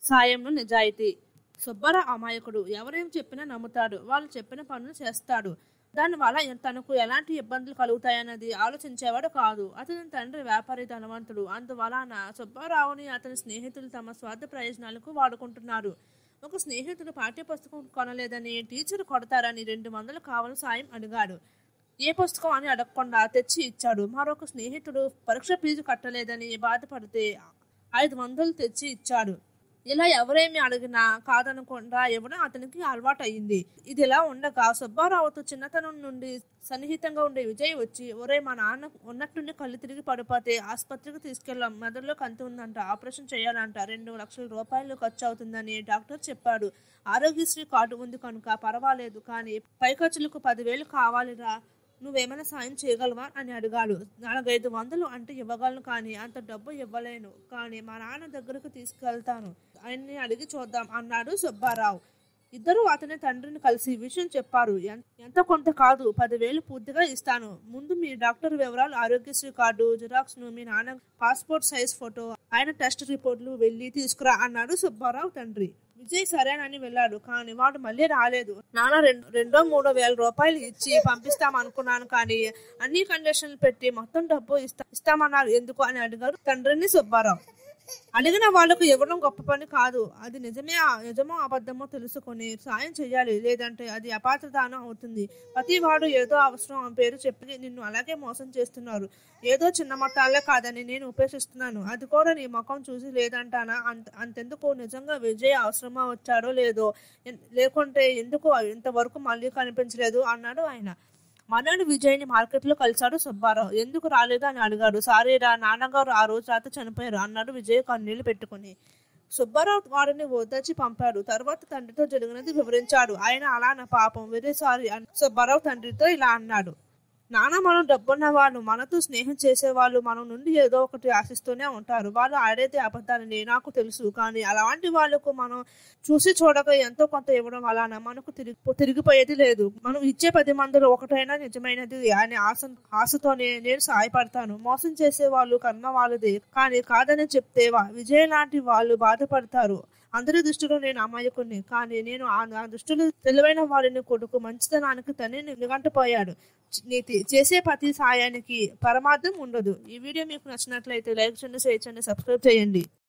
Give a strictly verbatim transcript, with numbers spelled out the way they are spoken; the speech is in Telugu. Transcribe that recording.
సాయంలో నిజాయితీ. సుబ్బారావు అమాయకుడు. ఎవరేం చెప్పినా నమ్ముతాడు. వాళ్ళు చెప్పిన పనులు చేస్తాడు. దానివల్ల తనకు ఎలాంటి ఇబ్బందులు కలుగుతాయన్నది ఆలోచించేవాడు కాదు. అతని తండ్రి వ్యాపారి ధనవంతుడు. అందువలన సుబ్బారావుని అతని స్నేహితులు తమ స్వార్థ ప్రయోజనాలకు వాడుకుంటున్నారు. ఒక స్నేహితుడు పాఠ్యపుస్తకం కొనలేదని టీచర్ కొడతారని రెండు వందలు కావాలని సాయం అడిగాడు. ఏ పుస్తకం అని అడగకుండా తెచ్చి ఇచ్చాడు. మరొక స్నేహితుడు పరీక్ష ఫీజు కట్టలేదని బాధపడితే ఐదు వందలు తెచ్చి ఇచ్చాడు. ఇలా ఎవరేమి అడిగినా కాదనకుండా ఇవ్వడం అతనికి అలవాటు అయింది. ఇది ఇలా ఉండగా సుబ్బారావుతో చిన్నతనం నుండి సన్నిహితంగా ఉండే విజయ్ వచ్చి, ఒరే మా నాన్న ఉన్నట్టుండి కళ్ళు తిరిగి పడిపోతే ఆసుపత్రికి తీసుకెళ్ళాం, మెదడులో కంతి ఉందంట, ఆపరేషన్ చేయాలంట, రెండు లక్షల రూపాయలు ఖర్చు అవుతుందని డాక్టర్ చెప్పాడు. ఆరోగ్యశ్రీ కార్డు ఉంది కనుక పర్వాలేదు, కానీ పై ఖర్చులకు పదివేలు కావాలిరా, నువ్వేమైనా సాయం చేయగలవా అని అడిగాడు. నాలుగైదు వందలు అంటే ఇవ్వగలను, కానీ అంత డబ్బు ఇవ్వలేను, కానీ మా నాన్న దగ్గరకు తీసుకెళ్తాను, ఆయన్ని అడిగి చూద్దాం అన్నాడు సుబ్బారావు. ఇద్దరు అతని తండ్రిని కలిసి విషయం చెప్పారు. ఎంత కొంత కాదు, పదివేలు పూర్తిగా ఇస్తాను. ముందు మీ డాక్టర్ వివరాలు, ఆరోగ్యశ్రీ కార్డు జిరాక్స్ ను, మీ నాన్న పాస్పోర్ట్ సైజ్ ఫోటో, ఆయన టెస్ట్ రిపోర్ట్లు వెళ్ళి తీసుకురా అన్నాడు సుబ్బారావు తండ్రి. విజయ్ సరేనని వెళ్ళాడు. కానీ వాడు మళ్ళీ రాలేదు. నాన్న రెండు రెండో మూడో వేల రూపాయలు ఇచ్చి పంపిస్తామనుకున్నాను, కానీ అన్ని కండిషన్లు పెట్టి మొత్తం డబ్బు ఇస్తా ఇస్తామన్నారు ఎందుకు అని అడిగారు తండ్రిని సుబ్బారావు. అడిగిన వాళ్లకు ఇవ్వడం గొప్ప పని కాదు. అది నిజమే నిజమో అబద్ధమో తెలుసుకొని సాయం చెయ్యాలి, లేదంటే అది అపాత్రదానం అవుతుంది. ప్రతి వాడు ఏదో అవసరం పేరు చెప్పి నిన్ను అలాగే మోసం చేస్తున్నారు. ఏదో చిన్న మొత్తాలే కాదని నేను ఉపేక్షిస్తున్నాను. అది కూడా నీ ముఖం చూసి లేదంటానా? అంత అంతెందుకు, నిజంగా విజయ్ అవసరమా వచ్చాడో లేదో, లేకుంటే ఎందుకు ఇంతవరకు మళ్ళీ కనిపించలేదు అన్నాడు ఆయన. మనాడు విజయ్ని మార్కెట్లో కలిశాడు సుబ్బారావు. ఎందుకు రాలేదు అని అడిగాడు. సారీరా, నాన్నగారు ఆ రోజు రాత్రి చనిపోయారు అన్నాడు విజయ్ కన్నీళ్లు పెట్టుకుని. సుబ్బారావు వారిని ఓదార్చి పంపాడు. తర్వాత తండ్రితో జరిగినది వివరించాడు. ఆయన అలా నా పాపం, వెరీ సారీ అని సుబ్బారావు తండ్రితో ఇలా అన్నాడు. నాన్న, మనం డబ్బున్న వాళ్ళు, మనతో స్నేహం చేసేవాళ్ళు మన నుండి ఏదో ఒకటి ఆశిస్తూనే ఉంటారు. వాళ్ళు ఆడేది అబద్ధాలని నాకు తెలుసు, కానీ అలాంటి వాళ్ళకు మనం చూసి చూడక ఎంతో కొంత ఇవ్వడం వలన మనకు తిరిగి తిరిగిపోయేది లేదు. మనం ఇచ్చే పది మందిలో ఒకటైనా నిజమైనది అనే ఆశ ఆశతోనే నేను సహాయపడతాను. మోసం చేసే వాళ్ళు కర్మ వాళ్ళది, కానీ కాదని చెప్తే విజయ్ లాంటి వాళ్ళు బాధపడతారు. అందరి దృష్టిలో నేను అమాయకుడిని, కానీ నేను ఆ దృష్టిలో తెలివైన వారిని కొడుకు, మంచితనానికి తనే నిఘంటుపోయాడు. నీతి చేసే ప్రతి సాయానికి పరమార్థం ఉండదు. ఈ వీడియో మీకు నచ్చినట్లయితే లైక్ చేయండి, షేర్ చేయండి, సబ్స్క్రైబ్ చేయండి.